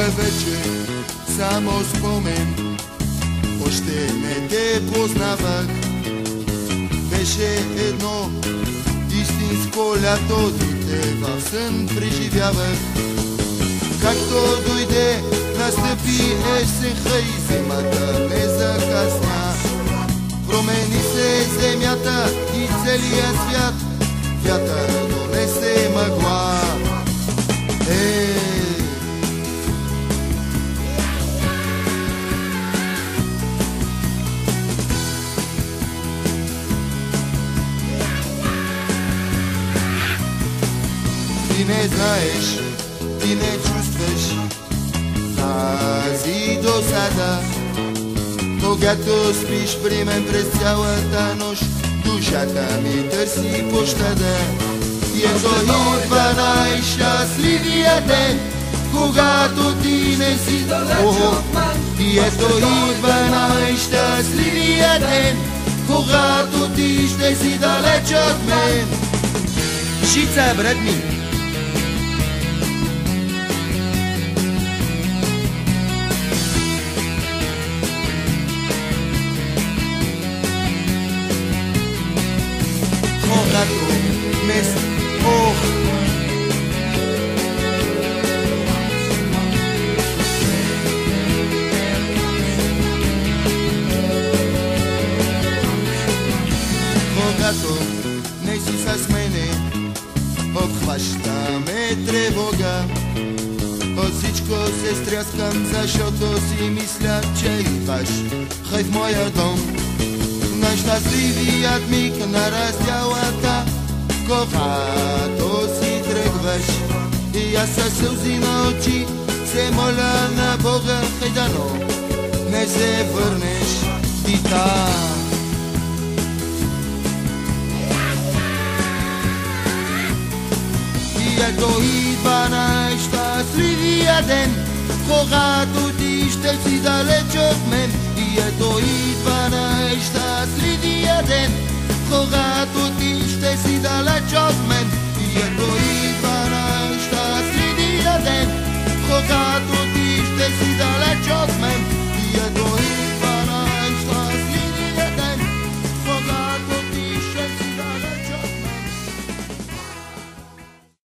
вече само спомен, още не те познавах. Беше едно истинско лято, дете в сън преживявах. Както дойде, настъпи есенха и зимата не закъсня. Промени се земята и целия свят, вятър донесе мъгла. Ти не знаеш, ти не чувстваш тази досада. Когато спиш при мен през цялата нощ, душата ми търси пощада. И ето идва най-щастливия ден, когато ти не си далеч от мен. И ето идва най-щастливия ден, когато ти ще си далеч от мен. Шица, брат ми! Когато днес, когато не си с мене, обхващаме тревога. От всичко се стряскам, защото си мисля, че идваш хай в моя дом. Най-щастливият миг на раздялата, когато си тръгваш. И аз със сълзи на очи се моля на Бога, хай дано не се върнеш ти там. И ето идва най-щастливия ден, когато ти ще си далеч от мен. И ето идва най-щастливия ден, когато ти ще си далеч от мен. И ето идва